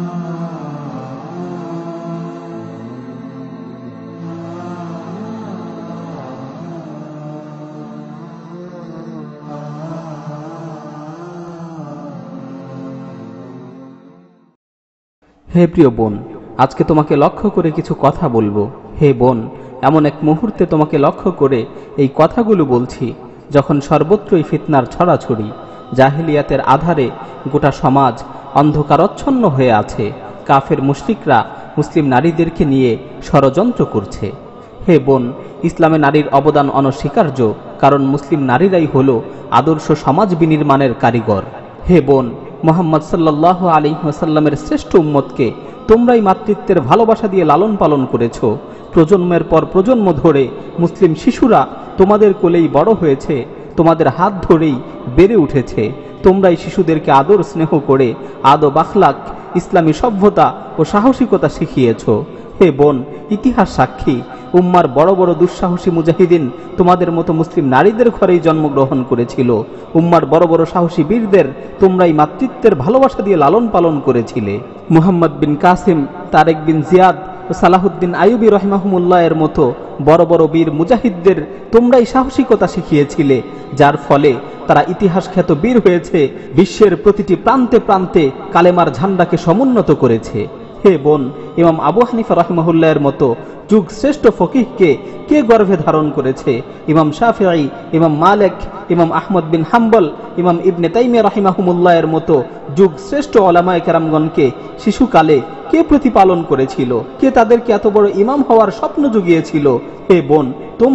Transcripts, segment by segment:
হে প্রিয় বোন, আজকে তোমাকে লক্ষ্য করে কিছু কথা বলবো। হে বোন, এমন এক মুহূর্তে তোমাকে লক্ষ্য করে এই কথাগুলো বলছি যখন সর্বত্রই ফিতনার ছড়াছড়ি, জাহেলিয়াতের আধারে গোটা সমাজ অন্ধকারচ্ছন্ন হয়ে আছে। কাফের মুশরিকরা মুসলিম নারীদেরকে নিয়ে ষড়যন্ত্র করছে। হে বোন, ইসলামে নারীর অবদান অনস্বীকার্য, কারণ মুসলিম নারীরাই হলো আদর্শ সমাজ বিনির্মাণের কারিগর। হে বোন, মুহাম্মদ সাল্লাল্লাহু আলাইহি ওয়াসাল্লামের শ্রেষ্ঠ উম্মতকে তোমরাই মাতৃত্বের ভালোবাসা দিয়ে লালন পালন করেছো। প্রজন্মের পর প্রজন্ম ধরে মুসলিম শিশুরা তোমাদের কোলেই বড় হয়েছে, তোমাদের হাত ধরেই বেড়ে উঠেছে। তোমরাই শিশুদেরকে আদর স্নেহ করে আদব আখলাক, ইসলামী সভ্যতা ও সাহসিকতা শিখিয়েছ। হে বোন, ইতিহাস সাক্ষী, উম্মার বড় বড় দুঃসাহসী মুজাহিদিন তোমাদের মতো মুসলিম নারীদের ঘরেই জন্মগ্রহণ করেছিল। উম্মার বড় বড় সাহসী বীরদের তোমরাই মাতৃত্বের ভালোবাসা দিয়ে লালন পালন করেছিলে। মুহাম্মদ বিন কাসিম, তারেক বিন জিয়াদ ও সালাহুদ্দিন আইয়ুবী রহিমাহুমুল্লাহ এর মতো বড় বড় বীর মুজাহিদদের তোমরাই সাহসিকতা শিখিয়েছিলে, যার ফলে তারা ইতিহাস খ্যাত বীর হয়েছে, বিশ্বের প্রতিটি প্রান্তে প্রান্তে কালেমার ঝান্ডাকে সমুন্নত করেছে। হে বোন, ইমাম আবু হানিফা রাহিমাহুল্লাহ এর মতো যুগ শ্রেষ্ঠ ফকিহকে কে গর্ভে ধারণ করেছে? ইমাম শাফিঈ, ইমাম মালিক, ইমাম আহমদ বিন হাম্বল, ইমাম ইবনে তাইমিয়া রাহিমাহুমুল্লাহ এর মতো যুগ শ্রেষ্ঠ ওলামায়ে কেরামগণকে শিশুকালে কে প্রতিপালন করেছিল? কে তাদেরকে এত বড় ইমাম হওয়ার স্বপ্ন জুগিয়েছিল? হে বোন,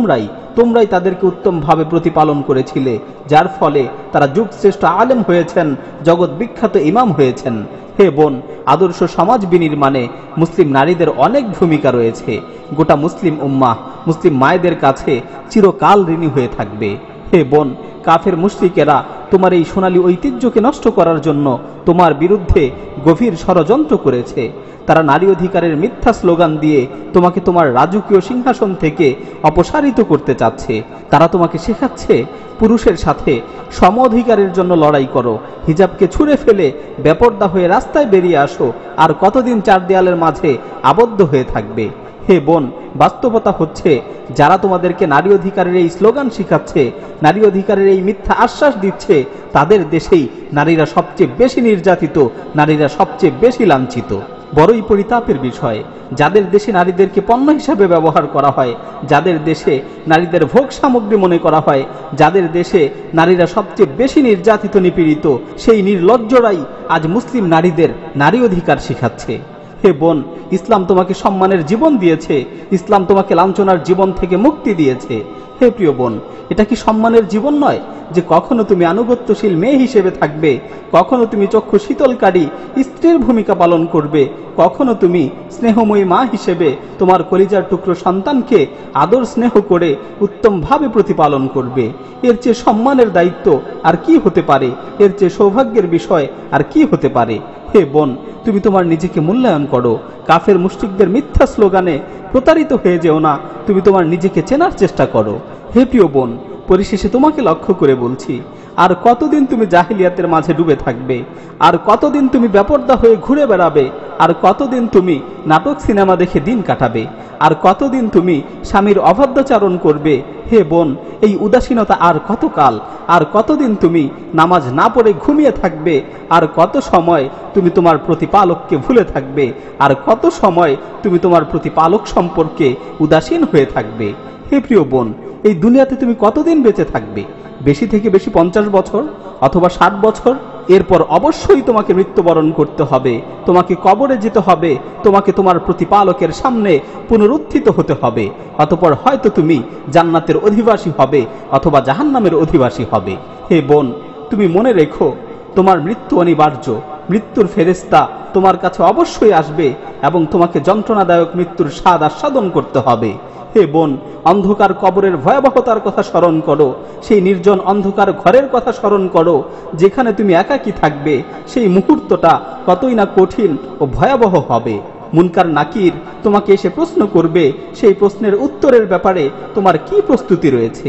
তোমরাই তাদেরকে উত্তমভাবে প্রতিপালন করেছিলে, যার ফলে তারা যুগ শ্রেষ্ঠ আলেম হয়েছেন, জগৎ বিখ্যাত ইমাম হয়েছেন। হে বোন, আদর্শ সমাজ বিনির্মাণে মুসলিম নারীদের অনেক ভূমিকা রয়েছে। গোটা মুসলিম উম্মাহ মুসলিম মায়েদের কাছে চিরকাল ঋণী হয়ে থাকবে। হে বোন, কাফের মুশরিকেরা তোমার এই সোনালী ঐতিহ্যকে নষ্ট করার জন্য তোমার বিরুদ্ধে গভীর ষড়যন্ত্র করেছে। তারা নারী অধিকারের মিথ্যা স্লোগান দিয়ে তোমাকে তোমার রাজকীয় সিংহাসন থেকে অপসারিত করতে চাচ্ছে। তারা তোমাকে শেখাচ্ছে পুরুষের সাথে সম অধিকারের জন্য লড়াই করো, হিজাবকে ছুঁড়ে ফেলে বেপর্দা হয়ে রাস্তায় বেরিয়ে আসো, আর কতদিন চার দেয়ালের মাঝে আবদ্ধ হয়ে থাকবে? হে বোন, বাস্তবতা হচ্ছে যারা তোমাদেরকে নারী অধিকারের এই স্লোগান শিখাচ্ছে, নারী অধিকারের এই মিথ্যা আশ্বাস দিচ্ছে, তাদের দেশেই নারীরা সবচেয়ে বেশি নির্যাতিত, নারীরা সবচেয়ে বেশি লাঞ্ছিত। বড়ই পরিতাপের বিষয়, যাদের দেশে নারীদেরকে পণ্য হিসাবে ব্যবহার করা হয়, যাদের দেশে নারীদের ভোগ সামগ্রী মনে করা হয়, যাদের দেশে নারীরা সবচেয়ে বেশি নির্যাতিত নিপীড়িত, সেই নির্লজ্জরাই আজ মুসলিম নারীদের নারী অধিকার শিখাচ্ছে। হে বোন, ইসলাম তোমাকে সম্মানের জীবন দিয়েছে, ইসলাম তোমাকে লাঞ্ছনার জীবন থেকে মুক্তি দিয়েছে। হে প্রিয় বোন, এটা কি সম্মানের জীবন নয় যে কখনো তুমি আনুগত্যশীল মেয়ে হিসেবে থাকবে, কখনো তুমি চক্ষু শীতলকারী স্ত্রীর ভূমিকা পালন করবে, কখনো তুমি স্নেহময়ী মা হিসেবে তোমার কলিজার টুকরো সন্তানকে আদর স্নেহ করে উত্তমভাবে প্রতিপালন করবে? এর চেয়ে সম্মানের দায়িত্ব আর কি হতে পারে? এর চেয়ে সৌভাগ্যের বিষয় আর কি হতে পারে? হে বোন, তুমি তোমার নিজেকে মূল্যায়ন করো, কাফের মুশরিকদের মিথ্যা স্লোগানে প্রতারিত হয়ে যেও না, তুমি তোমার নিজেকে চেনার চেষ্টা করো। হে প্রিয় বোন, পরিশেষে তোমাকে লক্ষ্য করে বলছি, আর কতদিন তুমি জাহিলিয়াতের মাঝে ডুবে থাকবে? আর কতদিন তুমি বেপর্দা হয়ে ঘুরে বেড়াবে? আর কতদিন তুমি নাটক সিনেমা দেখে দিন কাটাবে? আর কতদিন তুমি স্বামীর অবাধ্যাচরণ করবে? হে বোন, এই উদাসীনতা আর কতকাল? আর কতদিন তুমি নামাজ না পড়ে ঘুমিয়ে থাকবে? আর কত সময় তুমি তোমার প্রতিপালককে ভুলে থাকবে? আর কত সময় তুমি তোমার প্রতিপালক সম্পর্কে উদাসীন হয়ে থাকবে? হে প্রিয় বোন, এই দুনিয়াতে তুমি কতদিন বেঁচে থাকবে? বেশি থেকে বেশি 50 বছর অথবা 60 বছর। এরপর অবশ্যই তোমাকে মৃত্যুবরণ করতে হবে, তোমাকে কবরে যেতে হবে, তোমাকে তোমার প্রতিপালকের সামনে পুনরুত্থিত হতে হবে। অতঃপর হয়তো তুমি জান্নাতের অধিবাসী হবে অথবা জাহান্নামের অধিবাসী হবে। হে বোন, তুমি মনে রেখো, তোমার মৃত্যু অনিবার্য। মৃত্যুর ফেরেশতা তোমার কাছে অবশ্যই আসবে এবং তোমাকে যন্ত্রণাদায়ক মৃত্যুর স্বাদ আস্বাদন করতে হবে। হে বোন, অন্ধকার কবরের ভয়াবহতার কথা স্মরণ করো, সেই নির্জন অন্ধকার ঘরের কথা স্মরণ করো যেখানে তুমি একাকী থাকবে। সেই মুহূর্তটা কতই না কঠিন ও ভয়াবহ হবে। মুনকার নাকির তোমাকে এসে প্রশ্ন করবে, সেই প্রশ্নের উত্তরের ব্যাপারে তোমার কি প্রস্তুতি রয়েছে?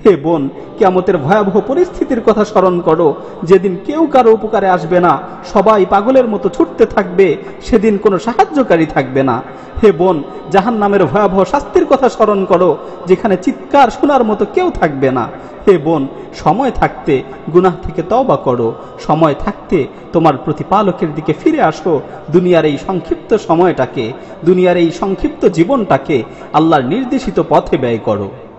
হে বোন, কিয়ামতের ভয়াবহ পরিস্থিতির কথা স্মরণ করো, যেদিন কেউ কারো উপকারে আসবে না, সবাই পাগলের মতো ছুটতে থাকবে, সেদিন কোনো সাহায্যকারী থাকবে না। হে বোন, জাহান্নামের ভয়াবহ শাস্তির কথা স্মরণ করো, যেখানে চিৎকার শোনার মতো কেউ থাকবে না। হে বোন, সময় থাকতে গুনাহ থেকে তওবা করো, সময় থাকতে তোমার প্রতিপালকের দিকে ফিরে আসো। দুনিয়ার এই সংক্ষিপ্ত সময়টাকে, দুনিয়ার এই সংক্ষিপ্ত জীবনটাকে আল্লাহর নির্দেশিত পথে ব্যয় করো।